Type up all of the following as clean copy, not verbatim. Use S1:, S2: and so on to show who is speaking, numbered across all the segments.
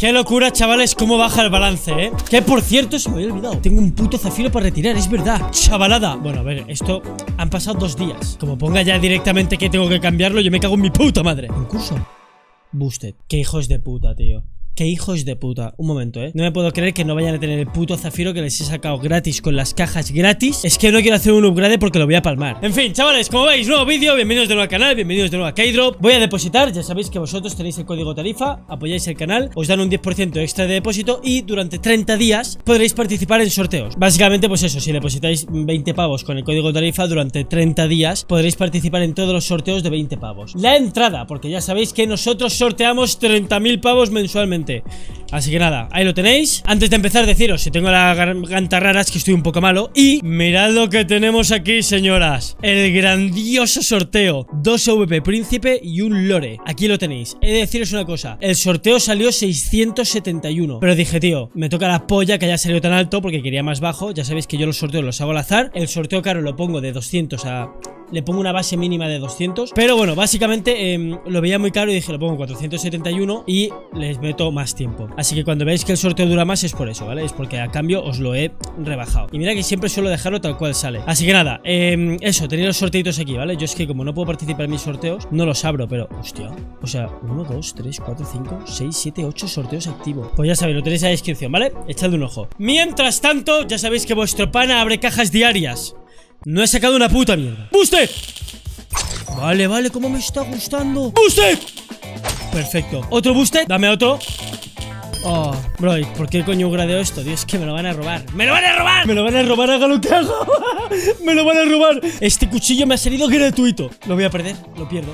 S1: Qué locura, chavales, cómo baja el balance, ¿eh? Que, por cierto, se me había olvidado. Tengo un puto zafiro para retirar, es verdad. Chavalada. Bueno, a ver, esto... Han pasado 2 días. Como ponga ya directamente que tengo que cambiarlo, yo me cago en mi puta madre. Concurso Boosted. Qué hijos de puta, tío. Qué hijos de puta. Un momento, No me puedo creer que no vayan a tener el puto zafiro que les he sacado gratis con las cajas gratis. Es que no quiero hacer un upgrade porque lo voy a palmar. En fin, chavales, como veis, nuevo vídeo. Bienvenidos de nuevo al canal, bienvenidos de nuevo a Keydrop. Voy a depositar, ya sabéis que vosotros tenéis el código tarifa, apoyáis el canal, os dan un 10% extra de depósito y durante 30 días podréis participar en sorteos. Básicamente, pues eso, si depositáis 20 pavos con el código tarifa, durante 30 días podréis participar en todos los sorteos de 20 pavos. La entrada, porque ya sabéis que nosotros sorteamos 30.000 pavos mensualmente. Así que nada, ahí lo tenéis. Antes de empezar, deciros, si tengo la garganta rara es que estoy un poco malo. Y mirad lo que tenemos aquí, señoras. El grandioso sorteo. 2 VP Príncipe y un Lore. Aquí lo tenéis. He de deciros una cosa, el sorteo salió 671, pero dije, tío, me toca la polla que haya salido tan alto porque quería más bajo. Ya sabéis que yo los sorteos los hago al azar. El sorteo caro lo pongo de 200 a... Le pongo una base mínima de 200. Pero bueno, básicamente lo veía muy caro y dije, lo pongo en 471 y les meto más tiempo. Así que cuando veáis que el sorteo dura más es por eso, ¿vale? Es porque a cambio os lo he rebajado. Y mira que siempre suelo dejarlo tal cual sale. Así que nada, eso, tenéis los sorteitos aquí, ¿vale? Yo es que como no puedo participar en mis sorteos, no los abro, pero, hostia. O sea, 1, 2, 3, 4, 5, 6, 7, 8 sorteos activos. Pues ya sabéis, lo tenéis en la descripción, ¿vale? Echadle un ojo. Mientras tanto, ya sabéis que vuestro pana abre cajas diarias. No he sacado una puta mierda. ¡Boosted! Vale, vale, cómo me está gustando. ¡Boosted! Perfecto. ¿Otro boosted? Dame otro. Oh, bro, ¿por qué coño gradeo esto? Dios, es que me lo van a robar. ¡Me lo van a robar! ¡Me lo van a robar, haga lo que haga! ¡Me lo van a robar! Este cuchillo me ha salido gratuito. Lo voy a perder, lo pierdo.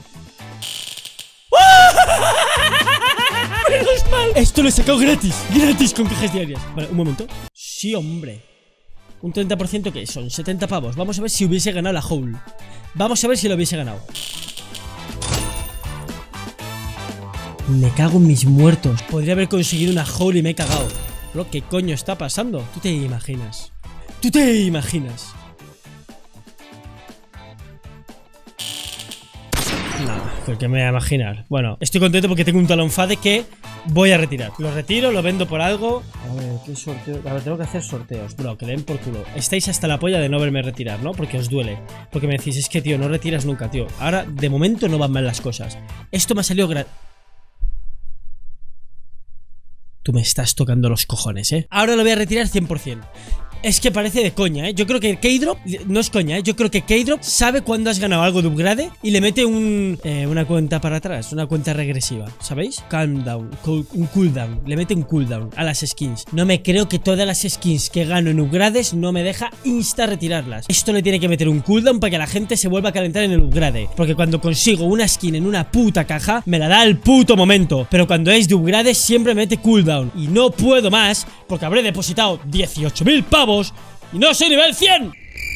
S1: Menos mal. Esto lo he sacado gratis. Gratis con cajas diarias. Vale, un momento. Sí, hombre. Un 30% que son 70 pavos. Vamos a ver si hubiese ganado la Howl. Vamos a ver si lo hubiese ganado. Me cago en mis muertos. Podría haber conseguido una Howl y me he cagado. Bro, ¿qué coño está pasando? ¿Tú te imaginas? ¿Tú te imaginas? No, porque me voy a imaginar. Bueno, estoy contento porque tengo un talonfade que voy a retirar. Lo retiro, lo vendo por algo. A ver, ¿qué sorteo? A ver, tengo que hacer sorteos. Bro, que le den por culo. Estáis hasta la polla de no verme retirar, ¿no? Porque os duele. Porque me decís, es que, tío, no retiras nunca, tío. Ahora, de momento, no van mal las cosas. Esto me ha salido Tú me estás tocando los cojones, Ahora lo voy a retirar 100%. Es que parece de coña, Yo creo que Keydrop, no es coña, Yo creo que Keydrop sabe cuando has ganado algo de upgrade y le mete una cuenta para atrás, una cuenta regresiva, ¿sabéis? Calm down, un cooldown. Le mete un cooldown a las skins. No me creo que todas las skins que gano en upgrades no me deja insta retirarlas. Esto le tiene que meter un cooldown para que la gente se vuelva a calentar en el upgrade. Porque cuando consigo una skin en una puta caja, me la da al puto momento. Pero cuando es de upgrades siempre mete cooldown. Y no puedo más porque habré depositado 18.000 pavos y no soy nivel 100.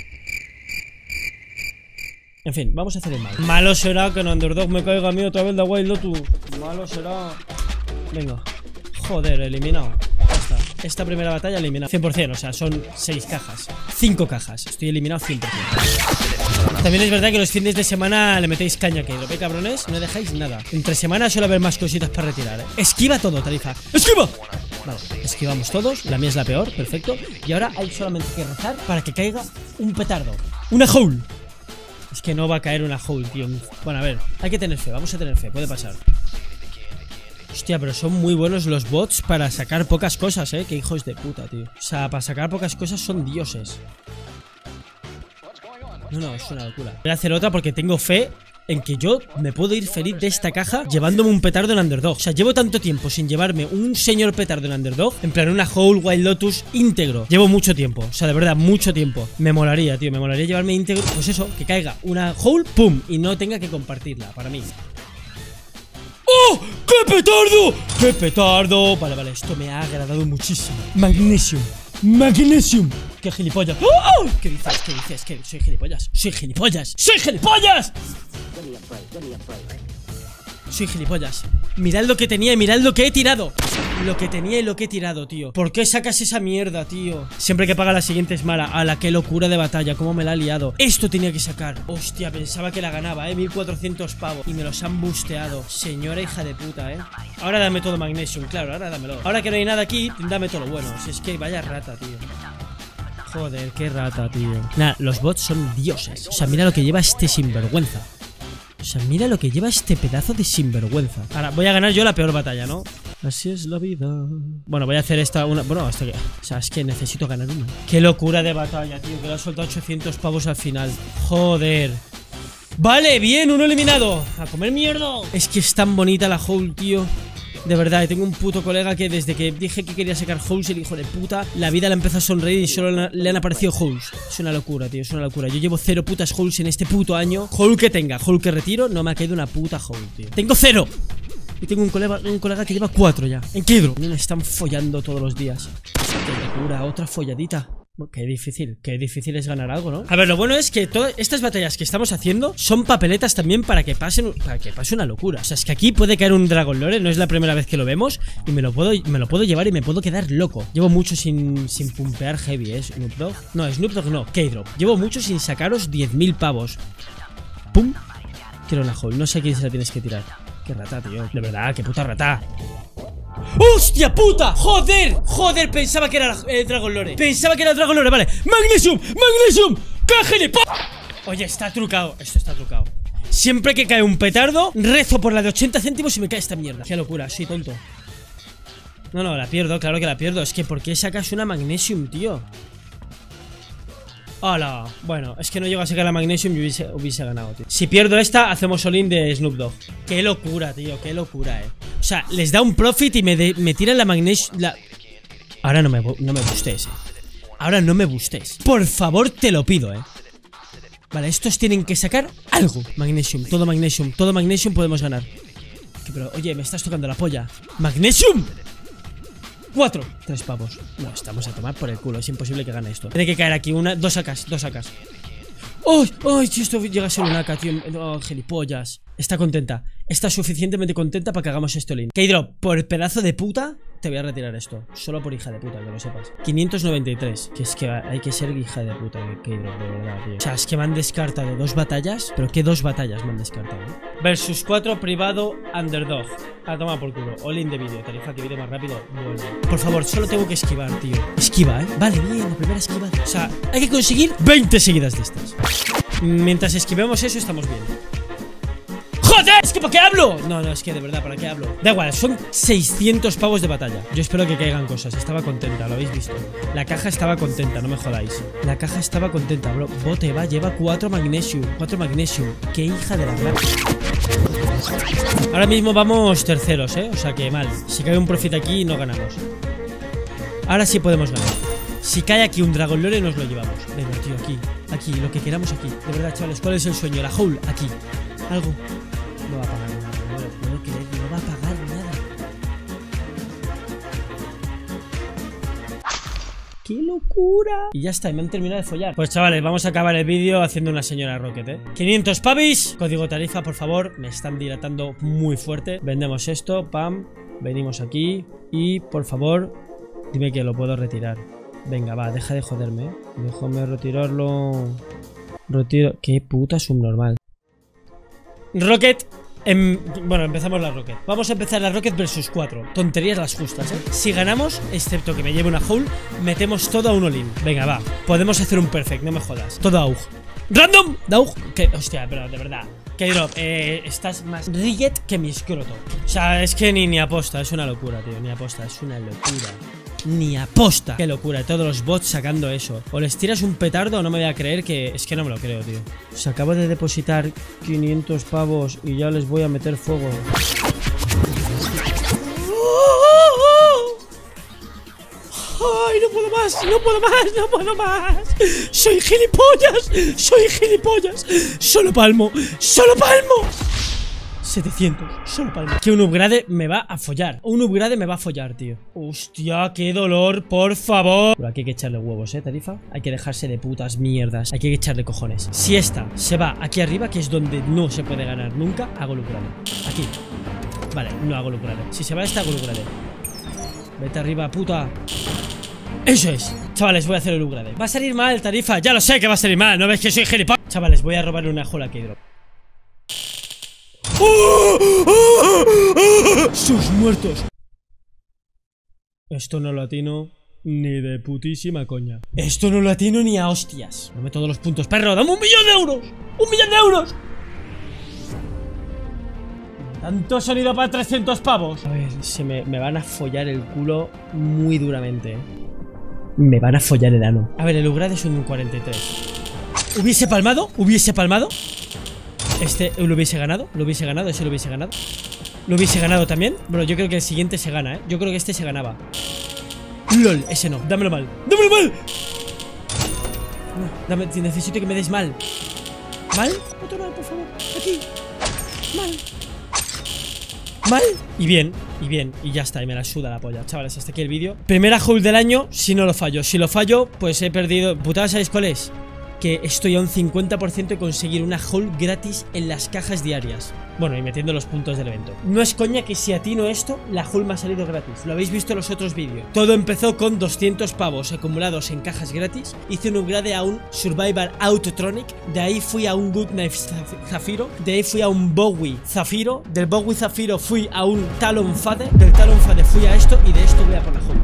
S1: En fin, vamos a hacer el mal. Malo será que en Underdog me caiga a mí otra vez la Wild Lotus. Malo será. Venga. Joder, eliminado. Ya está. Esta primera batalla eliminada 100%, o sea, son 6 cajas 5 cajas, estoy eliminado 100%. También es verdad que los fines de semana le metéis caña que ¿lo cabrones? No dejáis nada. Entre semanas suele haber más cositas para retirar, Esquiva todo, Tarifa. ¡Esquiva! Vale, esquivamos todos. La mía es la peor, perfecto. Y ahora hay solamente que rezar para que caiga un petardo. ¡Una Howl! Es que no va a caer una Howl, tío. Bueno, a ver, hay que tener fe, vamos a tener fe, puede pasar. Hostia, pero son muy buenos los bots para sacar pocas cosas, Qué hijos de puta, tío. O sea, para sacar pocas cosas son dioses. No, es una locura. Voy a hacer otra porque tengo fe en que yo me puedo ir feliz de esta caja llevándome un petardo en Underdog. O sea, llevo tanto tiempo sin llevarme un señor petardo en Underdog. En plan, una Howl Wild Lotus íntegro. Llevo mucho tiempo, o sea, de verdad, mucho tiempo. Me molaría, tío, me molaría llevarme íntegro. Pues eso, que caiga una Howl, pum, y no tenga que compartirla, para mí. ¡Oh! ¡Qué petardo! ¡Qué petardo! Vale, vale, esto me ha agradado muchísimo. Magnesium. Magnesium. ¡Qué gilipollas! ¡Oh! ¿Qué dices? ¿Qué dices? ¿Qué? Soy gilipollas. ¡Soy gilipollas! ¡Soy gilipollas! Soy gilipollas. Mirad lo que tenía y mirad lo que he tirado. Lo que tenía y lo que he tirado, tío. ¿Por qué sacas esa mierda, tío? Siempre que paga la siguiente es mala. A la qué locura de batalla, cómo me la ha liado. Esto tenía que sacar. Hostia, pensaba que la ganaba, 1400 pavos. Y me los han busteado. Señora hija de puta, Ahora dame todo Magnesium, claro, ahora dámelo. Ahora que no hay nada aquí, dame todo lo bueno. Si es que vaya rata, tío. Joder, qué rata, tío. Nah, los bots son dioses. O sea, mira lo que lleva este sinvergüenza. O sea, mira lo que lleva este pedazo de sinvergüenza. Ahora, voy a ganar yo la peor batalla, ¿no? Así es la vida. Bueno, voy a hacer esta una... Bueno, hasta que... O sea, es que necesito ganar una. Qué locura de batalla, tío. Que le ha soltado 800 pavos al final. Joder. Vale, bien, uno eliminado. A comer mierda. Es que es tan bonita la Howl, tío. De verdad, tengo un puto colega que desde que dije que quería sacar Holes, el hijo de puta, la vida le empezó a sonreír y solo le han aparecido Holes. Es una locura, tío, es una locura. Yo llevo 0 putas Holes en este puto año. Hole que tenga, Hole que retiro, no me ha caído una puta Hole, tío. Tengo 0. Y tengo un colega que lleva 4 ya. En Kedro. Me están follando todos los días. Qué locura, otra folladita. Qué difícil es ganar algo, ¿no? A ver, lo bueno es que todas estas batallas que estamos haciendo son papeletas también para que pase una locura. O sea, es que aquí puede caer un Dragon Lore, no es la primera vez que lo vemos. Y me lo puedo llevar y me puedo quedar loco. Llevo mucho sin pumpear heavy, Snoop Dogg. No, Snoop Dogg no, K-Drop. Llevo mucho sin sacaros 10.000 pavos. ¡Pum! Tiro una hole, no sé a quién se la tienes que tirar. Qué rata, tío, de verdad, qué puta rata. ¡Hostia puta! ¡Joder! ¡Joder! Pensaba que era Dragon Lore. Pensaba que era Dragon Lore, vale. ¡Magnesium! ¡Magnesium! ¡Cájale! Oye, está trucado. Esto está trucado. Siempre que cae un petardo, rezo por la de 80 céntimos y me cae esta mierda. Qué locura, soy tonto. No, la pierdo, claro que la pierdo. Es que ¿por qué sacas una Magnesium, tío? ¡Hala! Bueno, es que no llego a sacar la Magnesium y hubiese ganado, tío. Si pierdo esta, hacemos all-in de Snoop Dogg. ¡Qué locura, tío! ¡Qué locura, O sea, les da un profit y me tiran la Magnesium... Ahora no me bustes, Ahora no me bustes. Por favor, te lo pido, Vale, estos tienen que sacar algo. Magnesium, todo Magnesium podemos ganar. Pero, oye, me estás tocando la polla. ¡Magnesium! 4, 3 pavos. No, estamos a tomar por el culo. Es imposible que gane esto. Tiene que caer aquí una, 2 AKs, 2 AKs. ¡Ay! Si esto llega a ser un AK, tío. ¡Oh, gilipollas! Está contenta. Está suficientemente contenta para que hagamos esto, Lin. K-Drop, por pedazo de puta, te voy a retirar esto. Solo por hija de puta, que lo sepas. 593. Que es que hay que ser hija de puta, K-Drop, de verdad, tío. O sea, es que me han descartado 2 batallas. ¿Pero qué 2 batallas me han descartado? Versus 4 privado underdog. A tomar por culo. All-in de vídeo. Tarifa que vídeo más rápido. Bueno. Por favor, solo tengo que esquivar, tío. Esquiva, Vale, bien, la primera esquiva. O sea, hay que conseguir 20 seguidas de estas. Mientras esquivemos eso, estamos bien. ¡Joder! ¿Es que para qué hablo? No, es que de verdad, ¿para qué hablo? Da igual, son 600 pavos de batalla. Yo espero que caigan cosas. Estaba contenta, lo habéis visto. La caja estaba contenta, no me jodáis. La caja estaba contenta, bro. Bote va, lleva 4 Magnesium. 4 Magnesium. Qué hija de la gran. Ahora mismo vamos terceros, O sea que mal. Si cae un profit aquí, no ganamos. Ahora sí podemos ganar. Si cae aquí un Dragon Lore, nos lo llevamos. Venga, tío, aquí, lo que queramos aquí. De verdad, chavales, ¿cuál es el sueño? La Howl, aquí. Algo. No va a pagar nada, no puedo creer, no va a pagar nada. ¡Qué locura! Y ya está, y me han terminado de follar. Pues chavales, vamos a acabar el vídeo haciendo una señora Rocket, 500 pavis, código tarifa, por favor. Me están dilatando muy fuerte. Vendemos esto, pam. Venimos aquí y, por favor, dime que lo puedo retirar. Venga, va, deja de joderme, Déjame retirarlo. Retiro. Qué puta subnormal. Rocket. Bueno, empezamos la Rocket. Vamos a empezar la Rocket versus 4. Tonterías las justas, Si ganamos, excepto que me lleve una Howl, metemos todo a un all-in. Venga, va. Podemos hacer un perfect, no me jodas. Todo AUG. ¡Random! ¡Daug! Hostia, pero de verdad. K-Drop, estás más riget que mi escroto. O sea, es que ni aposta. Es una locura, tío. Ni aposta. Es una locura. Ni aposta. Qué locura, todos los bots sacando eso. O les tiras un petardo o no me voy a creer que... Es que no me lo creo, tío. O sea, acabo de depositar 500 pavos y ya les voy a meter fuego. ¡Ay, no puedo más! ¡No puedo más! ¡No puedo más! ¡Soy gilipollas! ¡Soy gilipollas! ¡Solo palmo! ¡Solo palmo! 700, solo palmo. Que un upgrade me va a follar. Un upgrade me va a follar, tío. Hostia, qué dolor, por favor. Pero aquí hay que echarle huevos, tarifa. Hay que dejarse de putas mierdas. Hay que echarle cojones. Si esta se va aquí arriba, que es donde no se puede ganar nunca, hago el upgrade. Aquí. Vale, no hago el upgrade. Si se va esta, hago el upgrade. Vete arriba, puta. Eso es. Chavales, voy a hacer el upgrade. Va a salir mal, Tarifa. Ya lo sé que va a salir mal. ¿No ves que soy gilipollas? Chavales, voy a robarle una jola a Keydrop. ¡Sus muertos! Esto no lo atino ni de putísima coña. Esto no lo atino ni a hostias. Dame todos los puntos, perro. ¡Dame 1 millón de euros! ¡1 millón de euros! Tanto sonido para 300 pavos. A ver, me van a follar el culo muy duramente, Me van a follar el ano. A ver, el upgrade es un 43. ¿Hubiese palmado? ¿Hubiese palmado? Este lo hubiese ganado. Lo hubiese ganado, ese lo hubiese ganado. Lo hubiese ganado también. Bueno, yo creo que el siguiente se gana, Yo creo que este se ganaba. LOL, ese no, dámelo mal. ¡Dámelo mal! No, necesito que me des mal. ¿Mal? Otro mal, por favor. Aquí. Mal. Mal. Y bien, y ya está, y me la suda la polla. Chavales, hasta aquí el vídeo. Primera haul del año, si no lo fallo. Si lo fallo, pues he perdido. Putada, ¿sabéis cuál es? Que estoy a un 50% de conseguir una haul gratis en las cajas diarias. Bueno, y metiendo los puntos del evento. No es coña que si atino esto, la haul me ha salido gratis. Lo habéis visto en los otros vídeos. Todo empezó con 200 pavos acumulados en cajas gratis. Hice un upgrade a un Survivor Autotronic. De ahí fui a un Good Knife Zafiro. De ahí fui a un Bowie Zafiro. Del Bowie Zafiro fui a un Talon Fade. Del Talon Fade fui a esto. Y de esto voy a por la haul.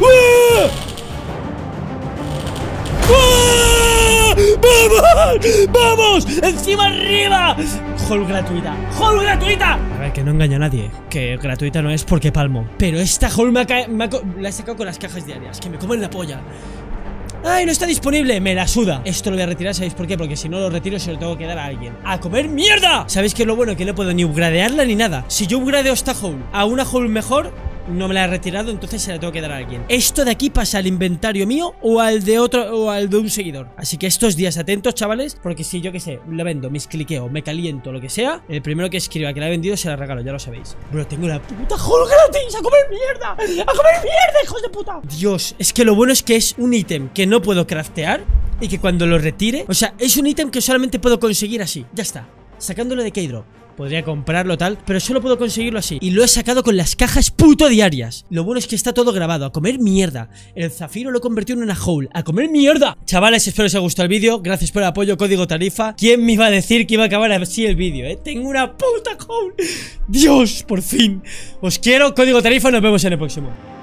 S1: ¡Vamos! ¡Vamos! ¡Encima arriba! ¡Haul gratuita! ¡Haul gratuita! A ver, que no engaña a nadie. Que gratuita no es porque palmo. Pero esta haul la he sacado con las cajas diarias. Que me comen la polla. ¡Ay, no está disponible! Me la suda. Esto lo voy a retirar, ¿sabéis por qué? Porque si no lo retiro se lo tengo que dar a alguien. ¡A comer mierda! ¿Sabéis qué es lo bueno? Que no puedo ni upgradearla ni nada. Si yo upgradeo esta haul a una haul mejor, no me la he retirado, entonces se la tengo que dar a alguien. Esto de aquí pasa al inventario mío o al de otro, o al de un seguidor. Así que estos días atentos, chavales, porque si yo que sé, lo vendo, me cliqueo, me caliento, lo que sea, el primero que escriba que la he vendido se la regalo, ya lo sabéis. Bro, tengo la puta haul gratis. ¡A comer mierda! ¡A comer mierda, hijos de puta! Dios, es que lo bueno es que es un ítem que no puedo craftear y que cuando lo retire, o sea, es un ítem que solamente puedo conseguir así. Ya está, sacándolo de Keydrop. Podría comprarlo tal, pero solo puedo conseguirlo así. Y lo he sacado con las cajas puto diarias. Lo bueno es que está todo grabado. A comer mierda. El Zafiro lo he convertido en una haul. ¡A comer mierda! Chavales, espero que os haya gustado el vídeo. Gracias por el apoyo, código Tarifa. ¿Quién me iba a decir que iba a acabar así el vídeo, Tengo una puta haul. Dios, por fin. Os quiero, código Tarifa. Nos vemos en el próximo.